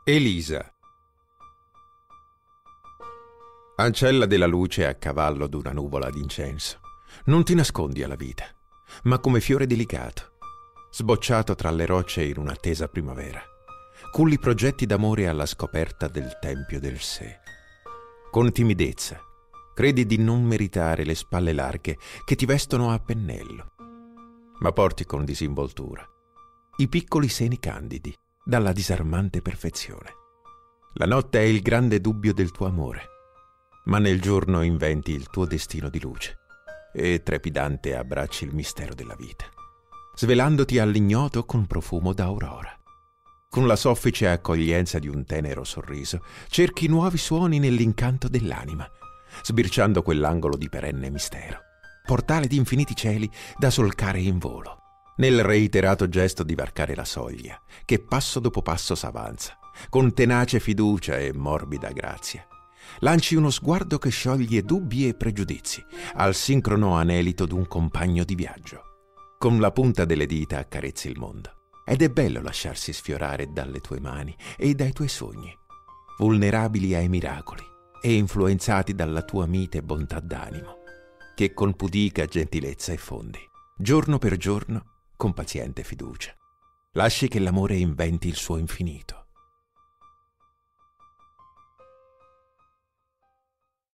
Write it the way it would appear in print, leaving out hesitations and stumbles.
Elisa. Ancella della luce a cavallo d'una nuvola d'incenso, non ti nascondi alla vita, ma come fiore delicato, sbocciato tra le rocce in un'attesa primavera, culli progetti d'amore alla scoperta del tempio del sé. Con timidezza, credi di non meritare le spalle larghe che ti vestono a pennello, ma porti con disinvoltura i piccoli seni candidi dalla disarmante perfezione. La notte è il grande dubbio del tuo amore, ma nel giorno inventi il tuo destino di luce e trepidante abbracci il mistero della vita, svelandoti all'ignoto con profumo d'aurora. Con la soffice accoglienza di un tenero sorriso, cerchi nuovi suoni nell'incanto dell'anima, sbirciando quell'angolo di perenne mistero, portale di infiniti cieli da solcare in volo, nel reiterato gesto di varcare la soglia, che passo dopo passo s'avanza, con tenace fiducia e morbida grazia. Lanci uno sguardo che scioglie dubbi e pregiudizi al sincrono anelito d'un compagno di viaggio. Con la punta delle dita accarezzi il mondo, ed è bello lasciarsi sfiorare dalle tue mani e dai tuoi sogni, vulnerabili ai miracoli e influenzati dalla tua mite bontà d'animo, che con pudica gentilezza effondi, giorno per giorno, con paziente fiducia. Lasci che l'amore inventi il suo infinito.